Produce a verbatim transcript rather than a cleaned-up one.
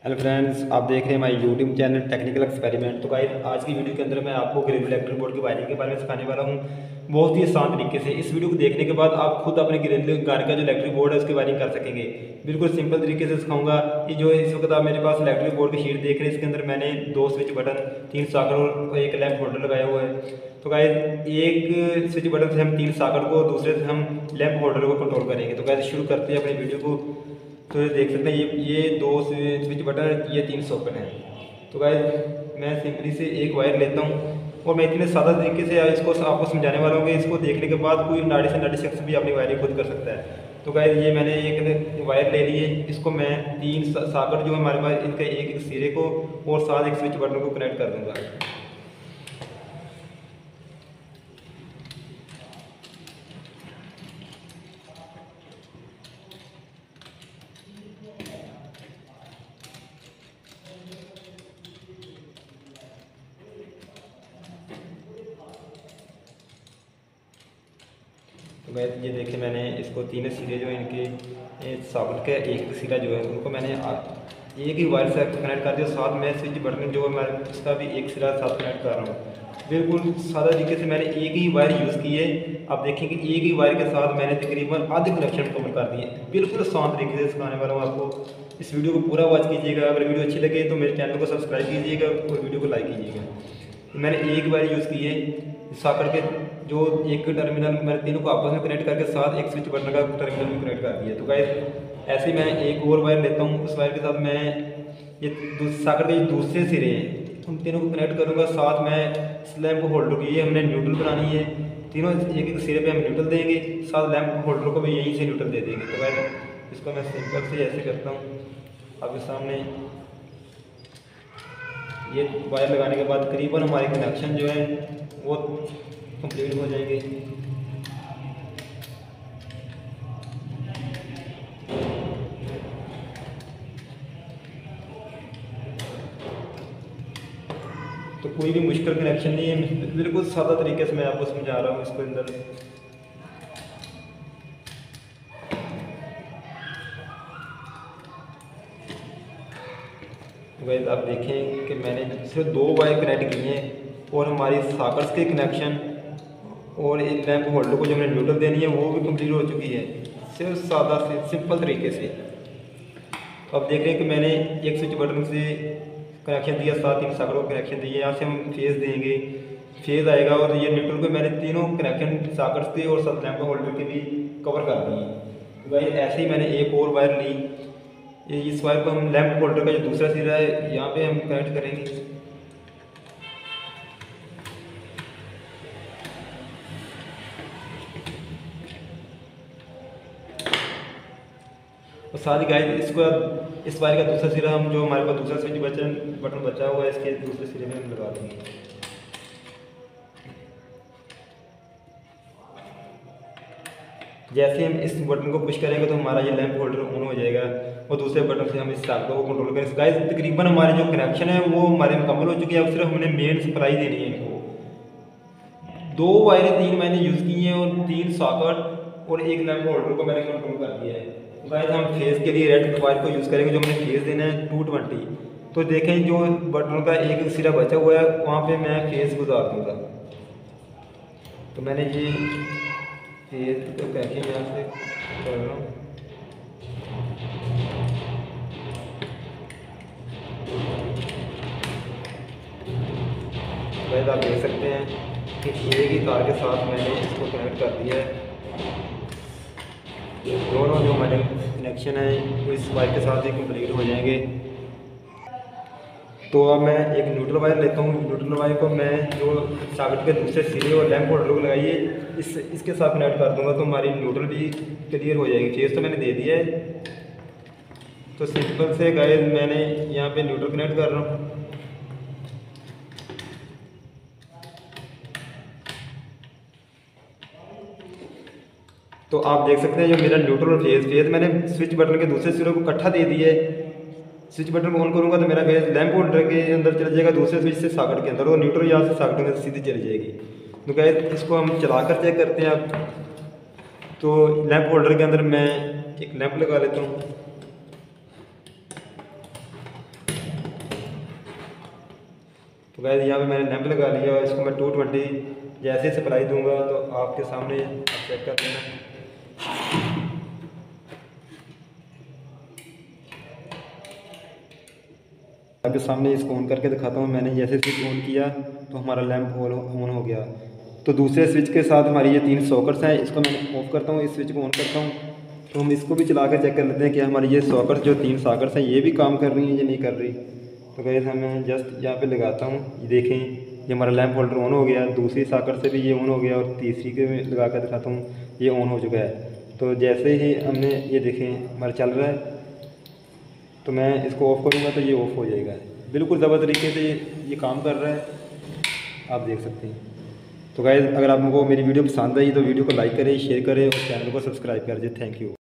Hello friends, आप देख रहे हैं हमारे यूट्यूब चैनल टेक्निकल एक्सपेरिमेंट। तो गाइस, आज की वीडियो के अंदर मैं आपको ग्रिल इलेक्ट्रिक बोर्ड की वायरिंग के बारे में सिखाने वाला हूं बहुत ही आसान तरीके से। इस वीडियो को देखने के बाद आप खुद अपने ग्रिल घर का जो इलेक्ट्रिक बोर्ड है उसकी वायरिंग कर सकेंगे। बिल्कुल सिंपल तरीके से सिखाऊंगा। ये जो इस वक्त आप मेरे पास इलेक्ट्रिक बोर्ड की शीट देख रहे हैं, इसके अंदर मैंने दो स्विच बटन, तीन सॉकेट और एक लैंप होल्डर लगाया हुआ है। तो गाइस, एक स्विच बटन से हम तीन सॉकेट को, दूसरे से हम लैंप होल्डर को कंट्रोल करेंगे। तो गाइस, शुरू करते हैं अपनी वीडियो को। तो ये देख सकते हैं, ये ये दो स्विच बटन है, ये तीन सॉकेट हैं। तो गाइस, मैं सिंपली से एक वायर लेता हूँ और मैं इतने सादा तरीके से इसको आपको समझाने वाला हूँ कि इसको देखने के बाद कोई नाड़ी से नाड़ी शख्स भी अपनी वायरिंग खुद कर सकता है। तो गाइस, ये मैंने एक वायर ले ली है, इसको मैं तीन सॉकेट जो हमारे पास, इनके एक एक सिरे को और साथ एक स्विच बटन को कनेक्ट कर दूँगा। तो मैं ये देखे, मैंने इसको तीनों सिरे जो इनके सॉकेट के एक सिरा जो है उनको मैंने एक ही वायर से कनेक्ट कर दिया। साथ में स्विच बटन जो है मैं उसका भी एक सिरा साथ कनेक्ट कर रहा हूँ। बिल्कुल सादा तरीके से मैंने एक ही वायर यूज़ की है। आप देखेंगे एक ही वायर के साथ मैंने तकरीबन आधे कनेक्शन कवर कर दिए। बिल्कुल आसान तरीके से सिखाने वाला हूँ आपको। इस वीडियो को पूरा वॉच कीजिएगा। अगर वीडियो अच्छी लगे तो मेरे चैनल को सब्सक्राइब कीजिएगा और वीडियो को लाइक कीजिएगा। मैंने एक वायर यूज़ की है सॉकेट के जो एक टर्मिनल, मैंने तीनों को आपस में कनेक्ट करके साथ एक स्विच बटन का टर्मिनल भी कनेक्ट कर दिया। तो गाइस, ऐसे मैं एक और वायर लेता हूँ, उस वायर के साथ मैं ये सॉकेट के दूसरे सिरे हैं उन तीनों को कनेक्ट करूँगा। साथ में लैंप होल्डर की, ये हमने न्यूट्रल बनानी है, तीनों एक एक सिरे पे हम न्यूट्रल देंगे, साथ लैंप होल्डर को भी यहीं से न्यूट्रल दे देंगे। तो गाइस, इसको मैं सिंपल से ऐसे करता हूँ। आपके सामने ये वायर लगाने के बाद करीबन हमारे कनेक्शन जो है वो कंप्लीट हो जाएंगे। तो कोई भी मुश्किल कनेक्शन नहीं है, बिल्कुल सादा तरीके से मैं आपको समझा रहा हूँ इसके अंदर। गाइस, आप देखें कि मैंने सिर्फ दो वायर कनेक्ट किए हैं और हमारी सॉकेट्स के कनेक्शन और एक लैंप होल्डर को जो मैंने न्यूट्रल देनी है वो भी कंप्लीट हो चुकी है, सिर्फ सादा से सिंपल तरीके से। तो आप देख रहे हैं कि मैंने एक स्विच बटन से कनेक्शन दिया, साथ तीन सॉकेट को कनेक्शन दिए। यहाँ से हम फेज देंगे, फेज आएगा और ये न्यूट्रल को मैंने तीनों कनेक्शन सॉकेट्स के और साथ लैंप होल्डर के भी कवर कर दिए। तो भाई, ऐसे ही मैंने एक और वायर ली, ये इस वायर को हम लैंप होल्डर का जो दूसरा सिरा है यहाँ पे हम कनेक्ट करेंगे। और साथ ही गाइस, इसको इस वायर का दूसरा सिरा हम जो हमारे पास दूसरा स्विच बटन बटन बचा हुआ है, इसके दूसरे सिरे में हम लगा देंगे। जैसे हम इस बटन को पुश करेंगे तो हमारा ये लैंप होल्डर ऑन हो जाएगा और दूसरे बटन से हम इस सॉकेट को कंट्रोल करेंगे। गाइस, तकरीबन हमारे जो कनेक्शन है वो हमारे मुकम्मल हो चुके हैं। अब सिर्फ हमने मेन सप्लाई देनी है इनको। दो वायरें तीन मैंने यूज़ की हैं और तीन सॉकेट और एक लैंप होल्डर को मैंने कंट्रोल कर दिया है। तो गाइस, हम फेज के लिए रेड वायर को यूज़ करेंगे, जो हमने फेज देना है टू ट्वेंटी। तो देखें, जो बटन का एक सिरा बचा हुआ है वहाँ पे मैं फेज गुजार दूँगा। तो मैंने ये फेज तो पैकिंग यहाँ से कर रहा हूँ। गाइस, आप देख सकते हैं कि एक ही तार के साथ मैंने इसको कनेक्ट कर दिया है। दोनों जो हमारे कनेक्शन है वो इस वायर के साथ ही कंप्लीट हो जाएंगे। तो अब मैं एक न्यूट्रल वायर लेता हूँ। न्यूट्रल वायर को मैं जो सॉकेट के दूसरे सिरे और लैंप होल्डर को लगाइए इस इसके साथ कनेक्ट कर दूंगा, तो हमारी न्यूट्रल भी क्लियर हो जाएगी। फेज तो मैंने दे दिया है। तो सिंपल से गाइस, मैंने यहाँ पे न्यूट्रल कनेक्ट कर रहा हूँ। तो आप देख सकते हैं जो मेरा न्यूट्रल और फेज फेज मैंने स्विच बटन के दूसरे सिरे को इकट्ठा दे दिया है। स्विच बटन को ऑन करूंगा तो मेरा फेज लैंप होल्डर के अंदर चला जाएगा, दूसरे स्विच से सॉकेट के अंदर, और न्यूट्रल यहाँ से सॉकेट में सीधी चली जाएगी। तो गाइस, इसको हम चलाकर चेक करते हैं अब। तो लैंप होल्डर के अंदर मैं एक लैंप लगा लेता हूँ। तो गैस यहाँ पे मैंने लैंप लगा लिया और इसको मैं टू ट्वेंटी जैसे सप्लाई दूंगा तो आपके सामने आप चेक कर लेना। आपके सामने इसको ऑन करके दिखाता हूँ। मैंने जैसे स्विच ऑन किया तो हमारा लैंप ऑन हो गया। तो दूसरे स्विच के साथ हमारी ये तीन सॉकेट्स हैं, इसको मैं ऑफ करता हूँ, इस स्विच को ऑन करता हूँ। तो हम इसको भी चला कर चेक कर लेते हैं कि हमारी ये सॉकेट्स जो तीन सॉकेट्स हैं ये भी काम कर रही हैं या नहीं कर रही। तो गाइस मैं जस्ट यहाँ पे लगाता हूँ, ये देखें ये हमारा लैंप होल्डर ऑन हो गया। दूसरी सॉकेट से भी ये ऑन हो गया और तीसरी के में लगा कर दिखाता हूँ, ये ऑन हो चुका है। तो जैसे ही हमने ये देखें हमारा चल रहा है, तो मैं इसको ऑफ़ करूँगा तो ये ऑफ़ हो जाएगा। बिल्कुल ज़बरदस्त तरीके से ये काम कर रहा है, आप देख सकते हैं। तो गाइस अगर आपको मेरी वीडियो पसंद आई तो वीडियो को लाइक करें, शेयर करें और चैनल को सब्सक्राइब कर दें। Thank you.